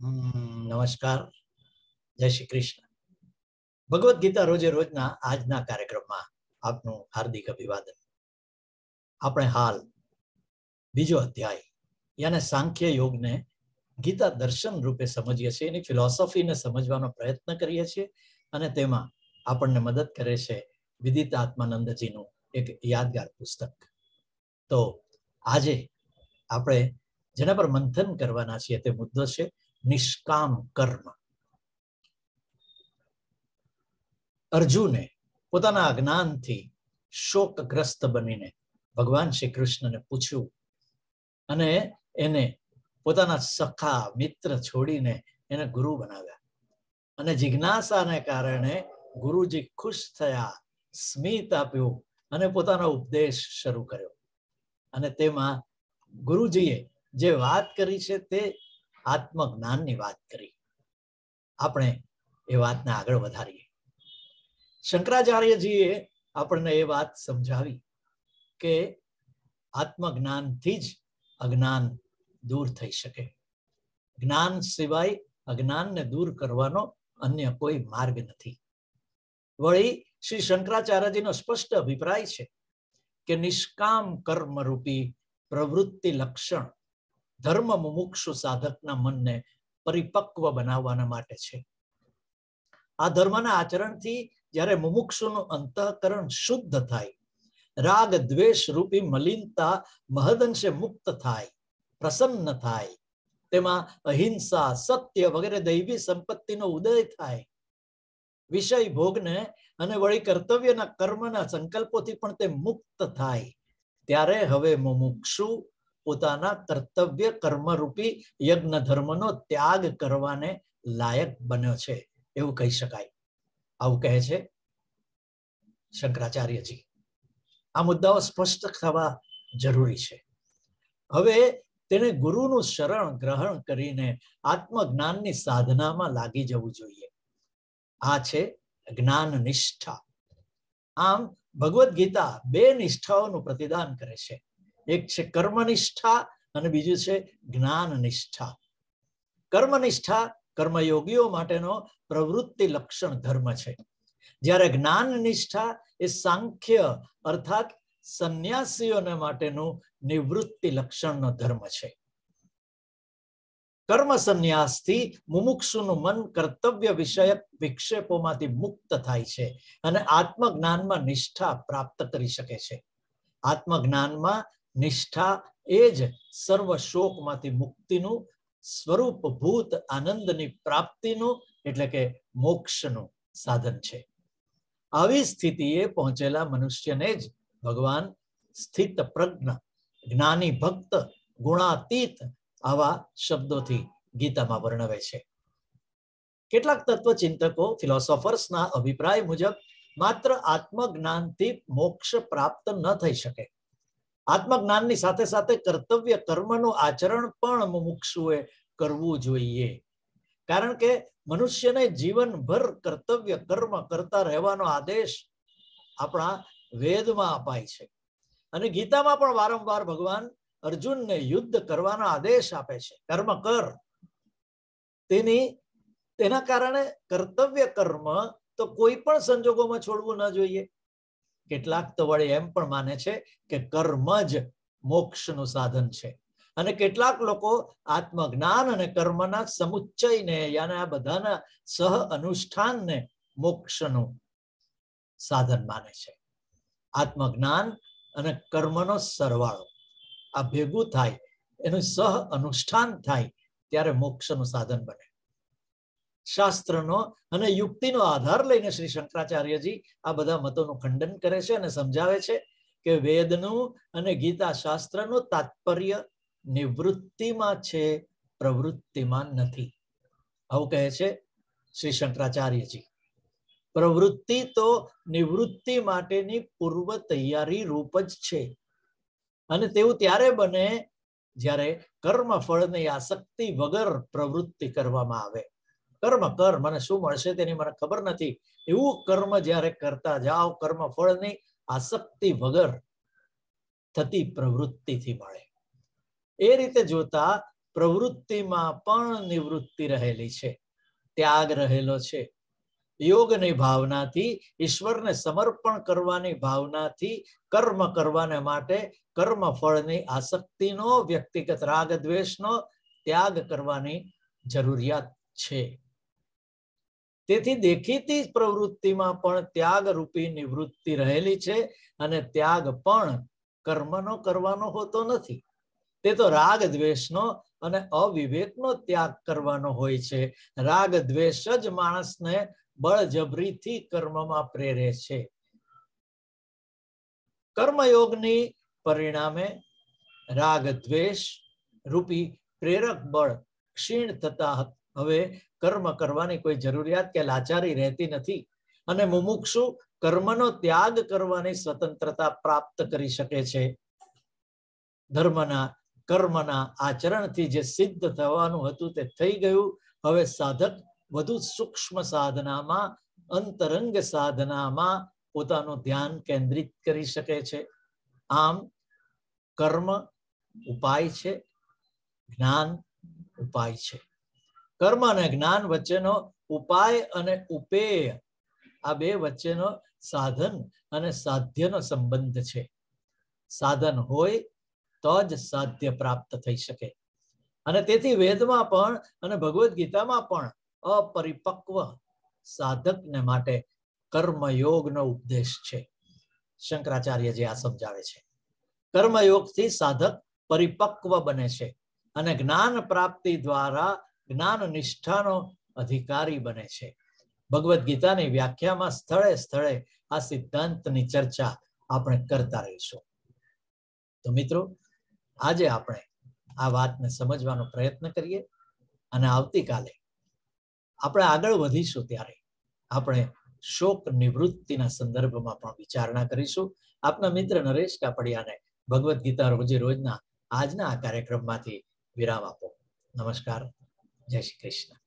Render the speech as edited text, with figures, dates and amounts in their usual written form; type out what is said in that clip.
નમસ્કાર, જય શ્રી કૃષ્ણ. ભગવદ્ ગીતા રોજે રોજના આજના કાર્યક્રમમાં આપનું હાર્દિક અભિવાદન. આપણે હાલ બીજો અધ્યાય યાને સાંખ્ય યોગને ગીતા દર્શન રૂપે સમજીએ છીએ, એની ફિલોસોફીને સમજવાનો પ્રયત્ન કરીએ છીએ, અને તેમાં આપણને મદદ કરે છે વિદિત આત્માનંદજીનું એક યાદગાર પુસ્તક. તો આજે આપણે જેના પર મંથન કરવાના છીએ તે મુદ્દો છે નિષ્કામ કર્મ. અર્જુને પોતાના અજ્ઞાનથી શોકગ્રસ્ત બનીને ભગવાન શ્રી કૃષ્ણને પૂછ્યું, અને એને પોતાના સખા મિત્ર છોડીને એને ગુરુ બનાવ્યા. અને જિજ્ઞાસાને કારણે ગુરુજી ખુશ થયા, સ્મિત આપ્યું અને પોતાનો ઉપદેશ શરૂ કર્યો. અને તેમાં ગુરુજીએ જે વાત કરી છે તે આત્મજ્ઞાનની વાત કરી. આપણે એ વાતને આગળ વધારીએ. શંકરાચાર્યજીએ આપણને એ વાત સમજાવી કે આત્મજ્ઞાનથી જ અજ્ઞાન દૂર થઈ શકે. જ્ઞાન સિવાય અજ્ઞાનને દૂર કરવાનો અન્ય કોઈ માર્ગ નથી. વળી શ્રી શંકરાચાર્યજીનો સ્પષ્ટ અભિપ્રાય છે કે નિષ્કામ કર્મ રૂપી પ્રવૃત્તિ લક્ષણ ધર્મ મુમુક્ષુ સાધકના મનને પરિપક્વ બનાવવાના માટે છે. આ ધર્મના આચરણથી જ્યારે મુમુક્ષુનું અંતઃકરણ શુદ્ધ થાય, રાગ દ્વેષ રૂપી મલિનતા મહદંશે મુક્ત થાય, પ્રસન્ન થાય, તેમાં અહિંસા, સત્ય વગેરે દૈવી સંપત્તિનો ઉદય થાય, વિષય ભોગને અને વળી કર્તવ્યના કર્મના સંકલ્પોથી પણ તે મુક્ત થાય, ત્યારે હવે મુમુક્ષુ પોતાના કર્તવ્ય કર્મરૂપી યજ્ઞ ધર્મનો ત્યાગ કરવાને લાયક બન્યો છે એવું કહી શકાય. આવું કહે છે શંકરાચાર્યજી. આ મુદ્દાઓ સ્પષ્ટ થવા જરૂરી છે. હવે તેને ગુરુનું શરણ ગ્રહણ કરીને આત્મજ્ઞાનની સાધનામાં લાગી જવું જોઈએ. આ છે જ્ઞાન નિષ્ઠા. આમ ભગવદ્ ગીતા બે નિષ્ઠાઓનું પ્રતિદાન કરે છે. એક છે કર્મનિષ્ઠા અને બીજું છે જ્ઞાન નિષ્ઠા. કર્મનિષ્ઠા કર્મયોગીઓ માટેનો પ્રવૃત્તિ લક્ષણ ધર્મ છે, જ્યારે જ્ઞાન નિષ્ઠા એ સાંખ્ય અર્થાત સંન્યાસીઓને માટેનું નિવૃત્તિ લક્ષણનો ધર્મ છે. કર્મ સંન્યાસથી મુમુક્ષુનું મન કર્તવ્ય વિષયક વિક્ષેપોમાંથી મુક્ત થાય છે અને આત્મજ્ઞાનમાં નિષ્ઠા પ્રાપ્ત કરી શકે છે. આત્મજ્ઞાનમાં નિષ્ઠા એ જ સર્વ શોકમાંથી મુક્તિનું, સ્વરૂપભૂત આનંદની પ્રાપ્તિનું એટલે કે મોક્ષનું સાધન છે. આવી સ્થિતિએ પહોંચેલા મનુષ્યને જ ભગવાન સ્થિત પ્રજ્ઞ, જ્ઞાની ભક્ત, ગુણાતીત આવા શબ્દોથી ગીતામાં વર્ણવે છે. કેટલાક તત્વચિંતકો, ફિલોસોફર્સના અભિપ્રાય મુજબ માત્ર આત્મજ્ઞાનથી મોક્ષ પ્રાપ્ત ન થઈ શકે. આત્મજ્ઞાનની સાથે સાથે કર્તવ્ય કર્મનું આચરણ પણ મુમુક્ષુએ કરવું જોઈએ, કારણ કે મનુષ્યને જીવનભર કર્તવ્ય કર્મ કરતા રહેવાનો આદેશ આપણા વેદમાં અપાય છે. અને ગીતામાં પણ વારંવાર ભગવાન અર્જુનને યુદ્ધ કરવાનો આદેશ આપે છે. કર્મ કર. તેના કારણે કર્તવ્ય કર્મ તો કોઈ પણ સંજોગોમાં છોડવું ન જોઈએ. કેટલાક તો વળી એમ પણ માને છે કે કર્મ જ મોક્ષનું સાધન છે, અને કેટલાક લોકો આત્મજ્ઞાન અને કર્મના સમુચ્ચયને યાને આ બધાના સહ અનુષ્ઠાનને મોક્ષનું સાધન માને છે. આત્મજ્ઞાન અને કર્મનો સરવાળો આ ભેગું થાય, એનું સહ અનુષ્ઠાન થાય ત્યારે મોક્ષનું સાધન બને. શાસ્ત્રનો અને યુક્તિનો આધાર લઈને શ્રી શંકરાચાર્યજી આ બધા મતોનું ખંડન કરે છે અને સમજાવે છે કે વેદનું અને ગીતા શાસ્ત્રનું તાત્પર્ય નિવૃત્તિમાં છે, પ્રવૃત્તિમાં નથી. આવું કહે છે શ્રી શંકરાચાર્યજી. પ્રવૃત્તિ તો નિવૃત્તિ માટેની પૂર્વ તૈયારી રૂપ જ છે, અને તેવું ત્યારે બને જ્યારે કર્મ ફળની આસક્તિ વગર પ્રવૃત્તિ કરવામાં આવે. કર્મ કર, મને શું મળશે તેની મને ખબર નથી, એવું કર્મ જ્યારે કરતા જાઓ, કર્મ ફળની આસક્તિ વગર થતી પ્રવૃત્તિથી મળે. એ રીતે જોતા પ્રવૃત્તિમાં પણ નિવૃત્તિ રહેલી છે, ત્યાગ રહેલો છે. યોગની ભાવનાથી, ઈશ્વરને સમર્પણ કરવાની ભાવનાથી કર્મ કરવાને માટે કર્મ ફળની આસક્તિનો, વ્યક્તિગત રાગ દ્વેષનો ત્યાગ કરવાની જરૂરિયાત છે. તેથી દેખીતી પ્રવૃત્તિમાં પણ ત્યાગ રૂપી નિવૃત્તિ રહેલી છે, અને ત્યાગ પણ કર્મનો કરવાનો હોતો નથી. તે તો રાગ દ્વેષનો અને અવિવેકનો ત્યાગ કરવાનો હોય છે. રાગ દ્વેષ જ માણસને બળજબરીથી કર્મમાં પ્રેરે છે. કર્મયોગની પરિણામે રાગ દ્વેષ રૂપી પ્રેરક બળ ક્ષીણ થતા હવે કર્મ કરવાની કોઈ જરૂરિયાત કે લાચારી રહેતી નથી, અને મુમુક્ષુ કર્મનો ત્યાગ કરવાની સ્વતંત્રતા પ્રાપ્ત કરી શકે છે. ધર્મના કર્મના આચરણથી જે સિદ્ધ થવાનું હતું તે થઈ ગયું. હવે સાધક વધુ સૂક્ષ્મ સાધનામાં, અંતરંગ સાધનામાં પોતાનું ધ્યાન કેન્દ્રિત કરી શકે છે. આમ કર્મ ઉપાય છે, જ્ઞાન ઉપાય છે. કર્મ અને જ્ઞાન વચ્ચેનો ઉપાય અને ઉપેય, આ બે વચ્ચેનો સાધન અને સાધ્યનો સંબંધ છે. સાધન હોય તો જ સાધ્ય પ્રાપ્ત થઈ શકે. અને તેથી વેદમાં પણ અને ભગવદ્ ગીતામાં પણ અપરિપક્વ સાધકને માટે કર્મયોગનો ઉપદેશ છે. શંકરાચાર્યજી આ સમજાવે છે. કર્મયોગથી સાધક પરિપક્વ બને છે અને જ્ઞાન પ્રાપ્તિ દ્વારા જ્ઞાન નિષ્ઠાનો અધિકારી બને છે. ભગવદ્ ગીતાની વ્યાખ્યામાં સ્થળે સ્થળે આ સિદ્ધાંતની ચર્ચા આપણે કરતા રહીશું. તો મિત્રો, આજે આપણે આ વાતને સમજવાનો પ્રયત્ન કરીએ, અને આવતીકાલે આપણે આગળ વધીશું ત્યારે આપણે શોક નિવૃત્તિના સંદર્ભમાં પણ વિચારણા કરીશું. આપના મિત્ર નરેશ કાપડિયાને ભગવદ્ ગીતા રોજે રોજના આજના આ કાર્યક્રમમાંથી વિરામ આપો. નમસ્કાર. જય શ્રી કૃષ્ણ.